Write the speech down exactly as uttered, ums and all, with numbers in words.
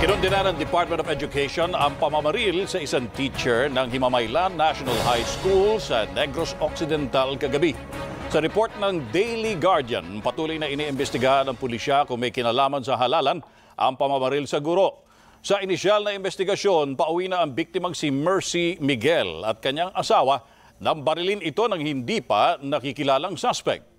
Kinundina ng Department of Education ang pamamaril sa isang teacher ng Himamaylan National High School sa Negros Occidental kagabi. Sa report ng Daily Guardian, patuloy na iniimbestigahan ng pulisya kung may kinalaman sa halalan ang pamamaril sa guro. Sa inisyal na investigasyon, pauwi na ang biktimang si Mercy Miguel at kanyang asawa nang barilin ito ng hindi pa nakikilalang suspect.